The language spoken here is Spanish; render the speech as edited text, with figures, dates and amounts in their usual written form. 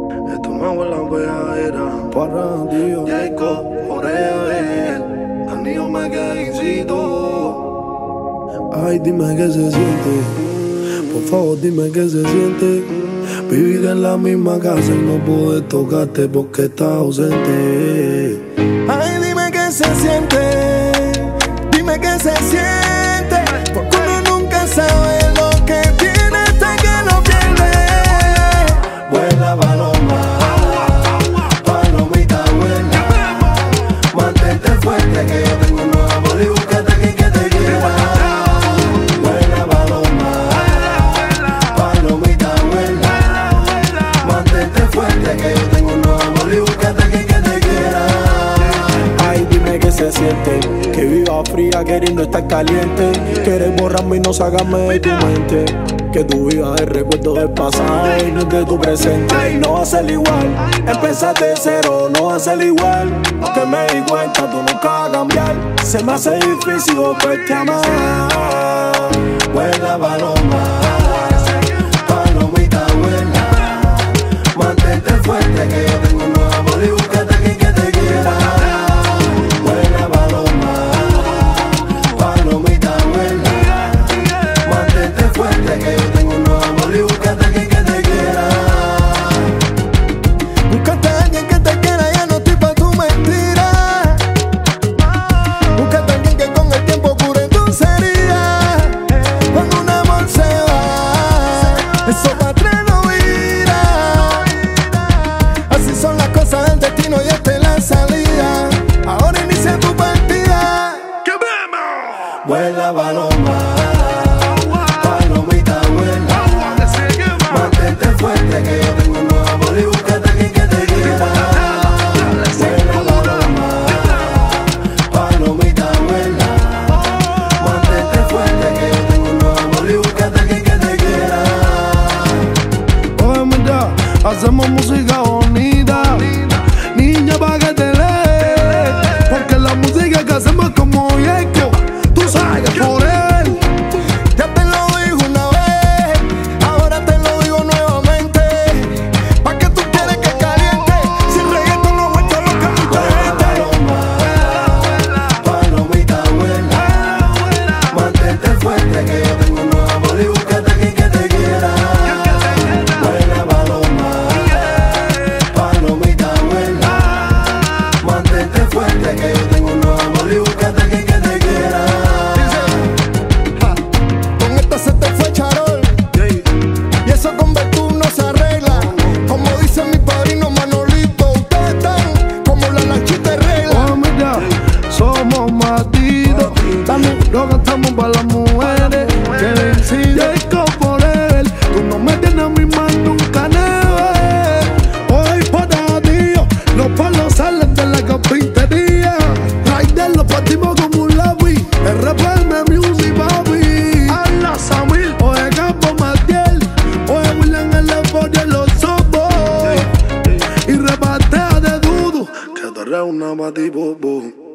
Esto me huele a pegadera. Parrandio, Jacob, Oreo, Danilo me quedé. Ay, dime qué se siente. Por favor, dime qué se siente. Vivir en la misma casa y no poder tocarte porque estás ausente. Ay, dime qué se siente. Dime qué se siente. Porque uno nunca sabe lo que tiene hasta que lo pierde. Vuela paloma, palomita vuela. Mantente fuerte que yo tengo un nuevo amor y búscate a quien que te quiera. Vuela paloma, palomita vuela. Mantente fuerte que yo tengo un nuevo amor y búscate a quien que te quiera. Ay, dime qué se siente. Que viva fría queriendo estar caliente. Quieres borrarme y no sacarme de tu mente. Que tu vida es recuerdo del pasado y no de tu presente. Y no va a ser igual, empezar de cero no va a ser igual. Que me di cuenta, tú nunca vas a cambiar. Se me hace difícil volverte a amar. Vuela paloma, palomita vuela. Mantente fuerte que yo tengo un nuevo amor y búscate a quien que te quiera. Vuela paloma, palomita vuela. Mantente fuerte que yo tengo un nuevo amor y búscate a quien que te quiera. Búscate a alguien que te quiera, ya no estoy pa' tu mentira. Búscate a alguien que con el tiempo cure tus heridas. Cuando un amor se va, eso pa' atrás no irá. Así son las cosas del destino y esta es la salida. Ahora inicia tu partida. Vuela paloma, palomita vuela. Mantente fuerte que yo tengo un nuevo amor y búscate a quien que te quiera. Vuela paloma, palomita vuela. Mantente fuerte que yo tengo un nuevo amor y búscate a quien que te quiera. Oye, mira, hacemos música bonita, niña pa' que te lee. Porque la música que hacemos es como eco. Tú sabes que por él. Ya te lo digo una vez, ahora te lo digo nuevamente. ¿Pa' qué tú quieres que caliente? Sin reggaetón no vuelto loca mucha gente. Palomita vuela. Mantente fuerte que yo tengo un nuevo amor y búscate a quien que te quiera. Vuela paloma, palomita vuela. Mantente fuerte que yo tengo un nuevo amor y búscate a quien que te quiera. Con esta se te fue Charol. Y eso con Betún no se arregla. Como dice mi padrino Manolito, ustedes están como la lanchita de regla. Oh, mira, somos malditos. Lo cantamos para las mujeres que deciden por él. Tú no me tienes a mi mano nunca neve. Hoy para Dios, los palos salen de la carpintería. Raider los partimos como un lápiz. RPM Music, papi. A la Samil, oye Campo Matiel. Oye William el Leforio en los ojos. Y repartea de dudo que tú eres una patipopo.